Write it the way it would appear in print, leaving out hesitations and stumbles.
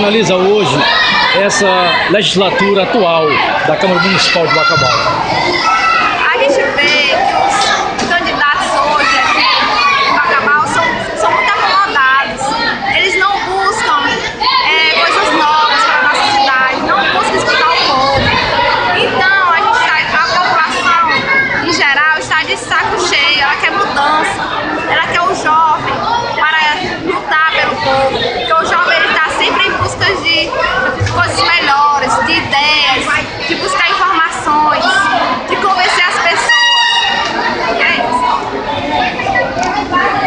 analisa hoje essa legislatura atual da Câmara Municipal de Bacabal? A gente vê que os candidatos hoje aqui em Bacabal são muito acomodados. Eles não buscam coisas novas para a nossa cidade, não buscam escutar o povo. Então, a população, em geral, está de saco cheio